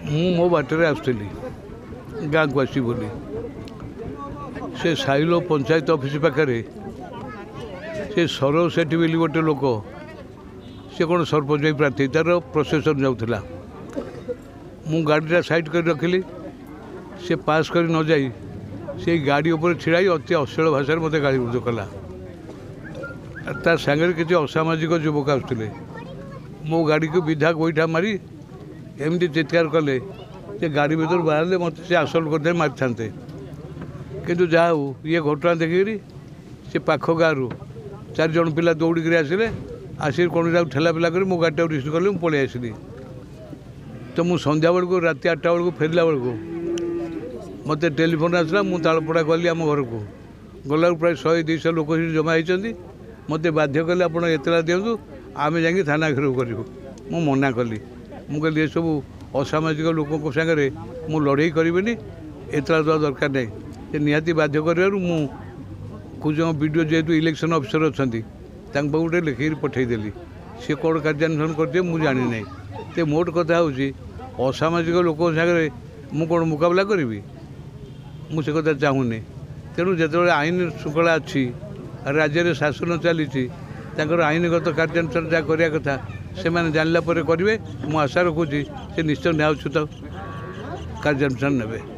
मो बाटर आसुली गाँ को आसी बोली से साइलो पंचायत ऑफिस पाखे से सरोज सेठी बोली गोटे लोक से कौन सरपंच प्रार्थी तार प्रोसेसन जाऊला मु गाड़ीटा साइड कर रखिली से पास कर न जाई से गाड़ी उपर छिड़ाई अति अश्लील भाषा मत गाड़ी बुझ कला तार सांगे किसी असामाजिक युवक आसुले मो गाड़ी को विधा गोईठा मारी एमती चित्कार कले से गाड़ी भर बाहर मत से आसल कर मारी था किंतु जहा ये घटना देखिकी से पाख गाँव 4 जन पिला दौड़िक आसिले आसिक कौन ठेला पेला कर मो गाड़ी रिसीव कले मुझे पलि आसली तो मुझ संध्या बेलू रात 8टा बेलू फेरला बेलू मत टेलीफोन आसला मुझे तालपड़ा गली आम घर को गला प्राय 100-200 लोक जमा होती मत बाध्य कले आप एतला दिंतु आम जा थाना घेराव करूँ मु मना कली मुझे ये सब असामाजिक लोकों सागर मु लड़े करें एतला देवा दरकार नहीं से निहाती बाध्य कर वीडियो जेहेतु इलेक्शन अफिसर अच्छा गोटे लिखिक पठेदेली सी कौन कार्यानुष्ठान करते मुझे जानी ना तो मोट कथा हूँ असामाजिक लोक सागर मु कौन मुकाबला करी मुझे कथा चाहूनी तेणु जो आईन श्रृंखला अच्छी राज्य में शासन चली आईनगत कार्यानुष्ठान जहाँ करवा कथा से जानला करेंगे मु आशा रखुची से निश्चय न्यायोचित कार्यानुष्ठान नेबे।